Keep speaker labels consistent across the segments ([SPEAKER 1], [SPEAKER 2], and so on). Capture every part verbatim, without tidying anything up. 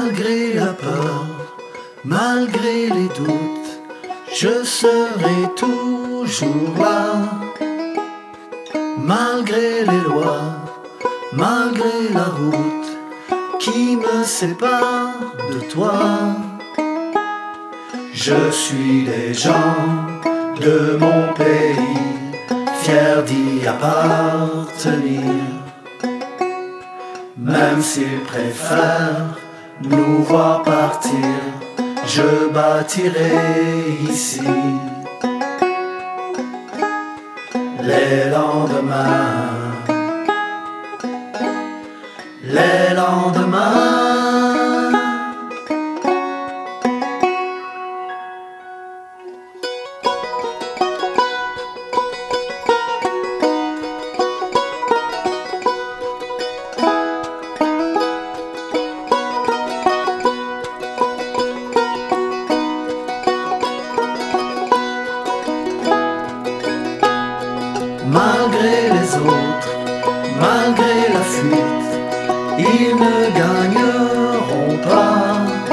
[SPEAKER 1] Malgré la peur, malgré les doutes, je serai toujours là. Malgré les lois, malgré la route qui me sépare de toi. Je suis des gens de mon pays, fiers d'y appartenir. Même s'ils préfèrent nous voir partir, je bâtirai ici les lendemains, les lendemains. Malgré les autres, malgré la fuite, ils ne gagneront pas.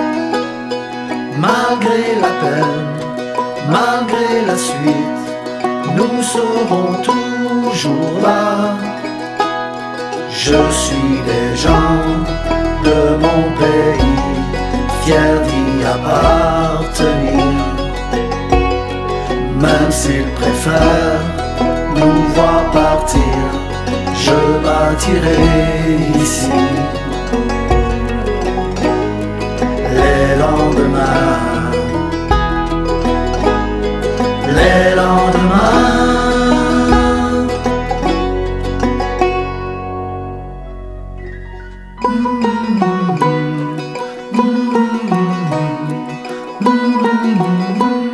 [SPEAKER 1] Malgré la peine, malgré la suite, nous serons toujours là. Je suis des gens de mon pays, fiers d'y appartenir. Même s'ils préfèrent nous voir partir, je bâtirai ici les lendemains, les lendemains. Mm-hmm. Mm-hmm. Mm-hmm.